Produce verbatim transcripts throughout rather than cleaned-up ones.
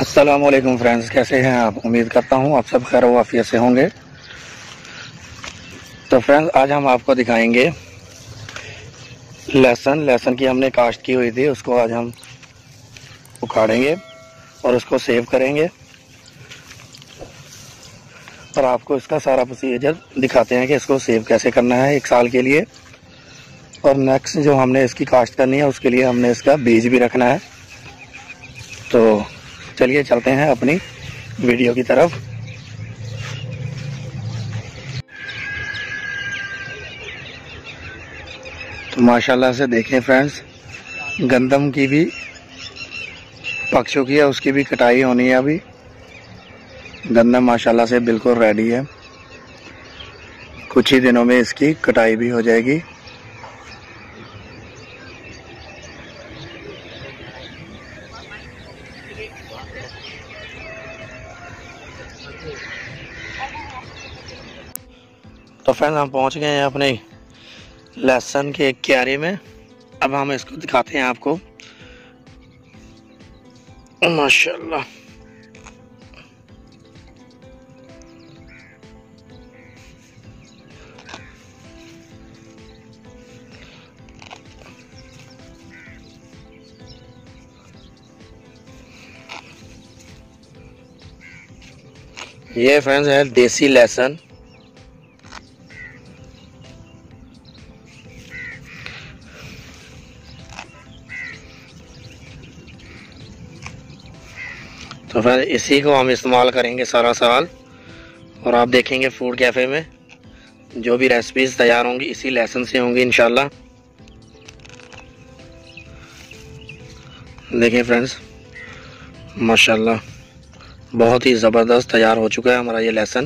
अस्सलाम वालेकुम फ्रेंड्स, कैसे हैं आप। उम्मीद करता हूं आप सब खैर वाफियत से होंगे। तो फ्रेंड्स, आज हम आपको दिखाएंगे लहसुन लहसुन की हमने काश्त की हुई थी, उसको आज हम उखाड़ेंगे और उसको सेव करेंगे और आपको इसका सारा प्रोसीजर दिखाते हैं कि इसको सेव कैसे करना है एक साल के लिए। और नेक्स्ट जो हमने इसकी काश्त करनी है उसके लिए हमने इसका बीज भी रखना है। तो चलिए चलते हैं अपनी वीडियो की तरफ। तो माशाल्लाह से देखें फ्रेंड्स, गंदम की भी पक चुकी है, उसकी भी कटाई होनी है। अभी गंदम माशाल्लाह से बिल्कुल रेडी है, कुछ ही दिनों में इसकी कटाई भी हो जाएगी। तो फ्रेंड्स, हम पहुंच गए हैं अपने लहसुन के एक क्यारे में। अब हम इसको दिखाते हैं आपको। माशाल्लाह ये फ्रेंड्स है देसी लहसुन। तो फिर इसी को हम इस्तेमाल करेंगे सारा साल। और आप देखेंगे फूड कैफ़े में जो भी रेसिपीज़ तैयार होंगी इसी लहसुन से होंगी इंशाल्लाह। देखिए फ्रेंड्स, माशाल्लाह बहुत ही ज़बरदस्त तैयार हो चुका है हमारा ये लहसुन।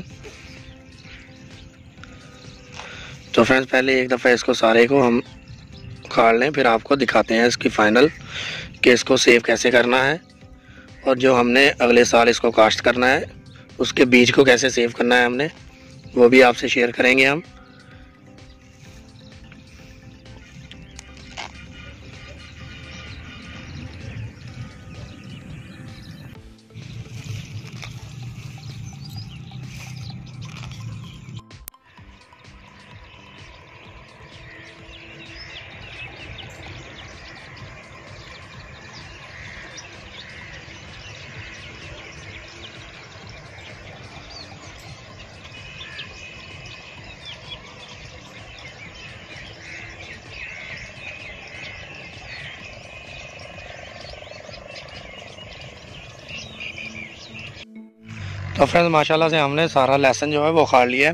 तो फ्रेंड्स, पहले एक दफ़ा इसको सारे को हम उखाड़ लें, फिर आपको दिखाते हैं इसकी फ़ाइनल कि इसको सेव कैसे करना है और जो हमने अगले साल इसको काश्त करना है उसके बीज को कैसे सेव करना है हमने, वो भी आपसे शेयर करेंगे हम। तो फ्रेंड्स, माशाल्लाह से हमने सारा लहसुन जो है वो उखाड़ लिया है।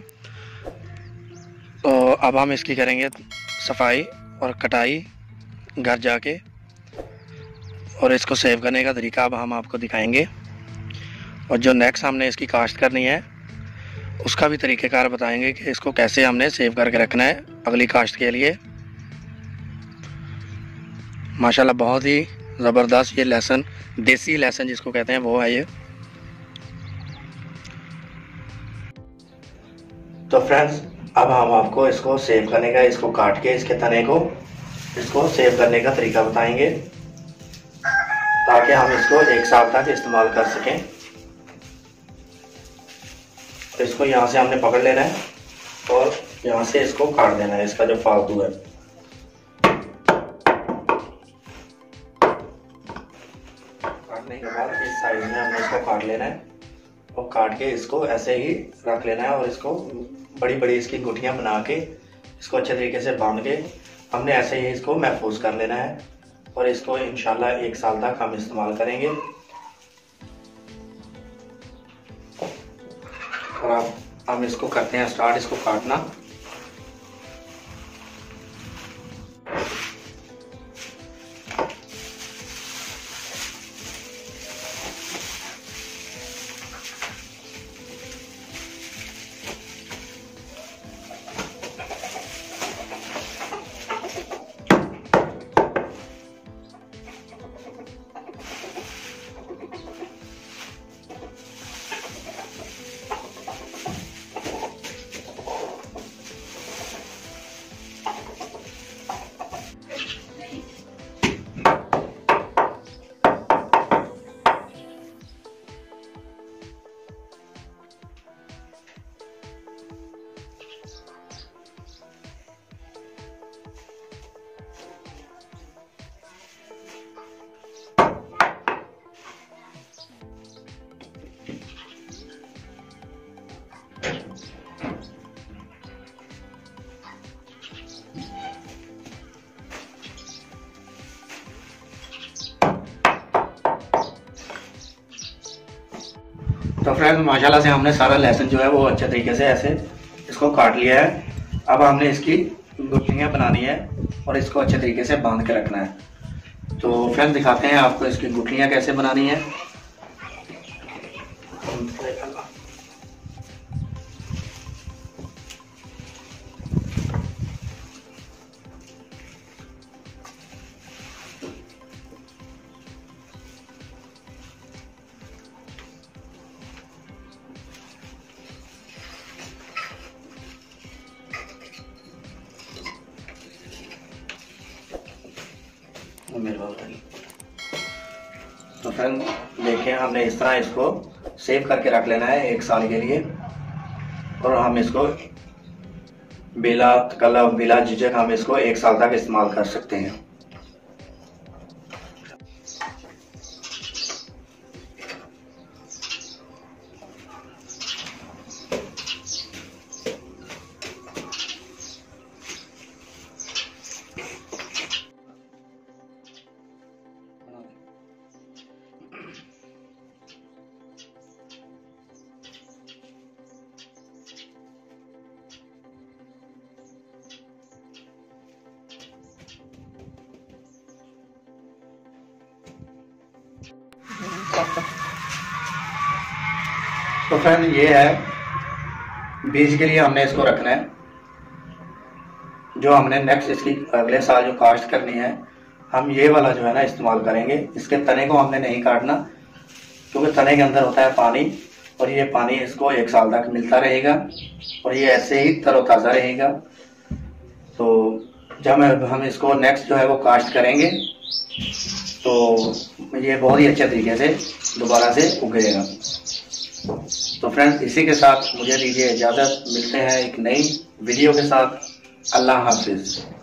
तो अब हम इसकी करेंगे सफाई और कटाई घर जाके, और इसको सेव करने का तरीका अब हम आपको दिखाएंगे। और जो नेक्स्ट हमने इसकी काश्त करनी है उसका भी तरीक़ेकार बताएंगे कि इसको कैसे हमने सेव करके रखना है अगली काश्त के लिए। माशाल्लाह बहुत ही ज़बरदस्त ये लहसुन, देसी लहसुन जिसको कहते हैं, वो है ये। तो फ्रेंड्स, अब हम आपको इसको सेव करने का, इसको काट के इसके तने को इसको सेव करने का तरीका बताएंगे ताकि हम इसको एक साल तक इस्तेमाल कर सकें। तो इसको यहाँ से हमने पकड़ लेना है और यहाँ से इसको काट देना है, इसका जो फालतू है। काटने के बाद इस साइड में हमने इसको काट लेना है और काट के इसको ऐसे ही रख लेना है। और इसको बड़ी बड़ी इसकी गुठियाँ बना के इसको अच्छे तरीके से बांध के हमने ऐसे ही इसको महफूज कर लेना है। और इसको इंशाल्लाह एक साल तक हम इस्तेमाल करेंगे। और अब हम इसको करते हैं स्टार्ट, इसको काटना। तो फ्रेंड्स माशाल्लाह से हमने सारा लहसुन जो है वो अच्छे तरीके से ऐसे इसको काट लिया है। अब हमने इसकी गुठलियाँ बनानी है और इसको अच्छे तरीके से बांध के रखना है। तो फ्रेंड्स दिखाते हैं आपको इसकी गुठलियाँ कैसे बनानी है। मेरे तो फ्रेंड देखिए हमने इस तरह इसको सेव करके रख लेना है एक साल के लिए, और हम इसको बिला तकल्लुफ बिला झिझक हम इसको एक साल तक इस्तेमाल कर सकते हैं। तो फ्रेंड ये है बीज के लिए हमने इसको रखना है। जो हमने नेक्स्ट इसकी अगले साल जो काश्त करनी है हम ये वाला जो है ना इस्तेमाल करेंगे। इसके तने को हमने नहीं काटना क्योंकि तने के अंदर होता है पानी, और ये पानी इसको एक साल तक मिलता रहेगा और ये ऐसे ही तरोताज़ा रहेगा। तो जब हम इसको नेक्स्ट जो है वो काश्त करेंगे तो ये बहुत ही अच्छे तरीके से दोबारा से उगेगा। तो फ्रेंड्स इसी के साथ मुझे दीजिए इजाज़त, मिलते हैं एक नई वीडियो के साथ। अल्लाह हाफिज़।